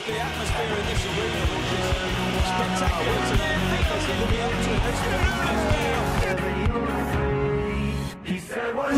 the atmosphere in this arena, which is spectacular tonight. He'll be up to this one. He said,